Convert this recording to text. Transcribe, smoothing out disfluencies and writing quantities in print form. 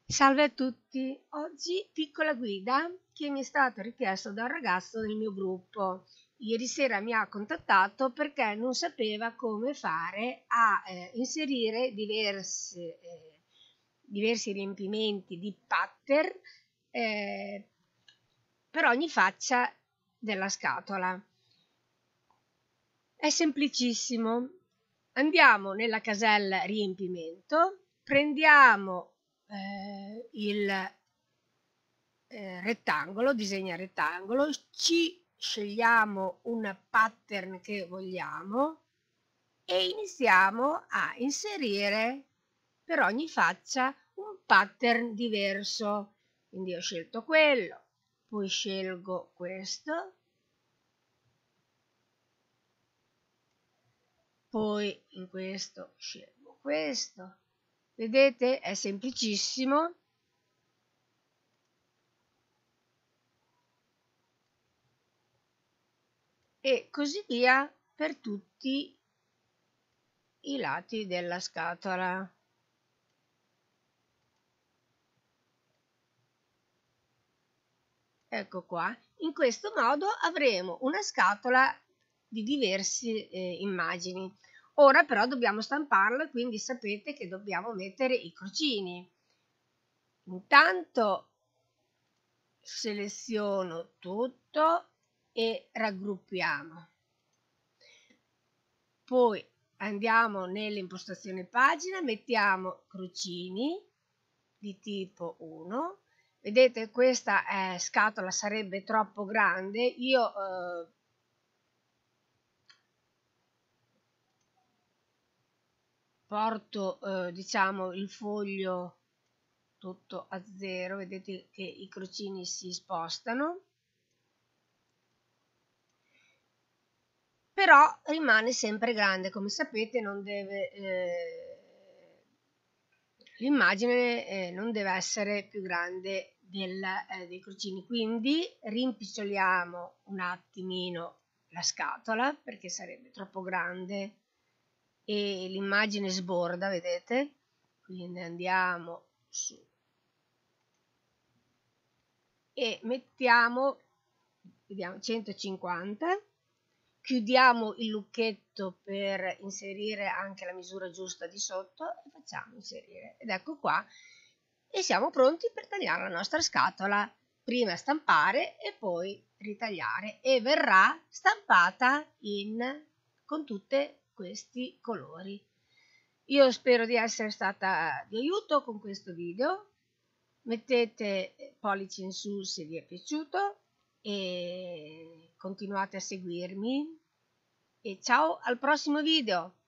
Salve a tutti, oggi piccola guida che mi è stato richiesto da un ragazzo del mio gruppo. Ieri sera mi ha contattato perché non sapeva come fare a inserire diversi riempimenti di pattern eh, per ogni faccia della scatola. È semplicissimo. Andiamo nella casella riempimento, prendiamo il rettangolo, disegna rettangolo, ci scegliamo un pattern che vogliamo e iniziamo a inserire per ogni faccia un pattern diverso. Quindi ho scelto quello, poi scelgo questo, poi in questo scelgo questo. Vedete? È semplicissimo. E così via per tutti i lati della scatola. Ecco qua. In questo modo avremo una scatola di diverse immagini. Ora però dobbiamo stamparla, quindi sapete che dobbiamo mettere i crocini. Intanto seleziono tutto e raggruppiamo. Poi andiamo nell'impostazione pagina, mettiamo crocini di tipo 1. Vedete, questa scatola sarebbe troppo grande. Io porto diciamo il foglio tutto a 0, vedete che i crocini si spostano, però rimane sempre grande, come sapete non deve l'immagine non deve essere più grande dei crocini, quindi rimpiccioliamo un attimino la scatola perché sarebbe troppo grande e l'immagine sborda, vedete? Quindi andiamo su e mettiamo, vediamo, 150, chiudiamo il lucchetto per inserire anche la misura giusta di sotto e facciamo inserire. Ed ecco qua, e siamo pronti per tagliare la nostra scatola, prima stampare e poi ritagliare, e verrà stampata con tutti questi colori. Io spero di essere stata di aiuto con questo video. Mettete pollice in su se vi è piaciuto e continuate a seguirmi e ciao al prossimo video!